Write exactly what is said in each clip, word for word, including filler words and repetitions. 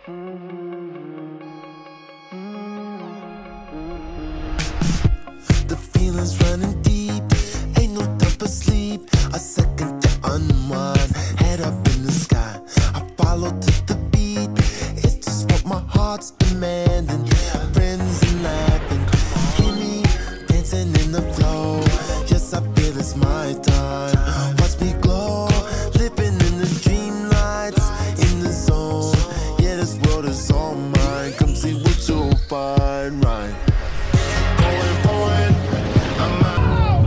The feeling's running deep, ain't no time for sleep. A second to unwind, head up in the sky. I follow to the beat, it's just what my heart's demanding. Friends and laughing, hear me dancing in the flow. Yes, I feel it's my time. Watch me glow, living in the dream lights, in the zone. Yeah, this world is all mine. Come see what you'll find, right? Going forward, I'm out.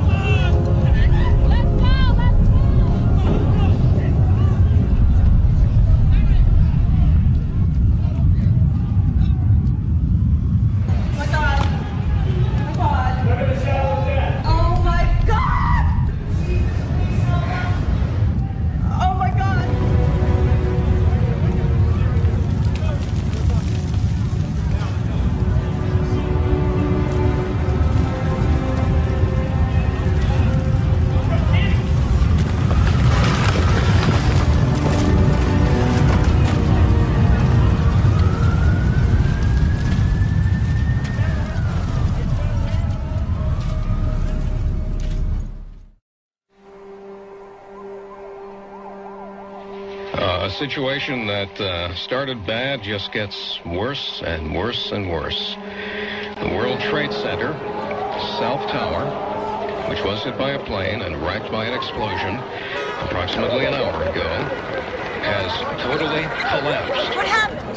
Uh, a situation that uh, started bad just gets worse and worse and worse. The World Trade Center, South Tower, which was hit by a plane and wrecked by an explosion approximately an hour ago, has totally collapsed. What happened?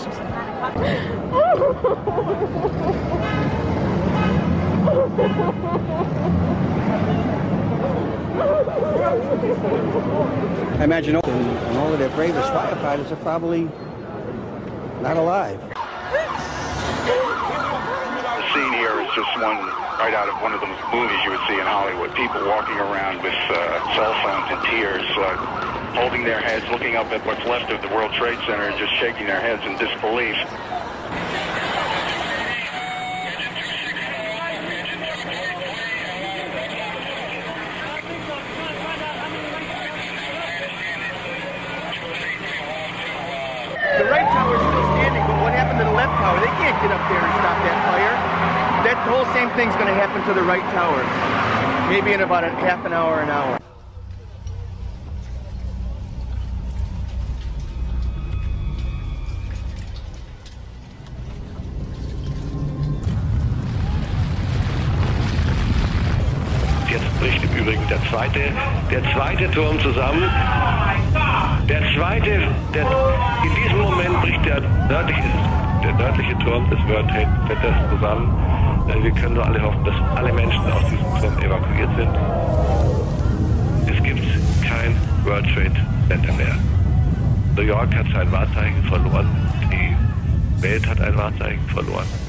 I imagine all, and all of their bravest firefighters are probably not alive. The scene here is just one right out of one of the movies you would see in Hollywood. People walking around with uh, cell phones and tears, uh, holding their heads, looking up at what's left of the World Trade Center and just shaking their heads in disbelief. The right tower is still standing, but what happened to the left tower? They can't get up there and stop that fire. That whole same thing's going to happen to the right tower. Maybe in about a half an hour, an hour. Jetzt bricht im Übrigen der zweite, der zweite Turm zusammen. Der zweite, der, in diesem Moment bricht der nördliche, der nördliche Turm des World Trade Centers zusammen. Wir können nur alle hoffen, dass alle Menschen aus diesem Turm evakuiert sind. Es gibt kein World Trade Center mehr. New York hat sein Wahrzeichen verloren. Die Welt hat ein Wahrzeichen verloren.